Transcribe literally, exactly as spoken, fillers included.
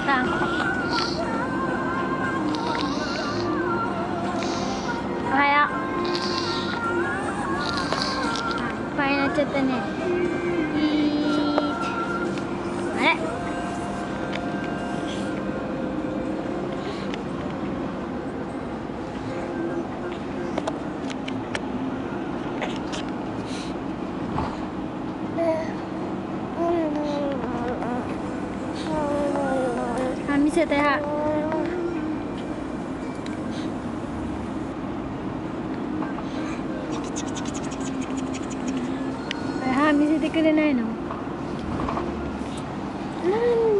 さん。おはよう。あ、いっぱいになっちゃったね。いーあれ歯見せて歯。歯見せてくれないの？なん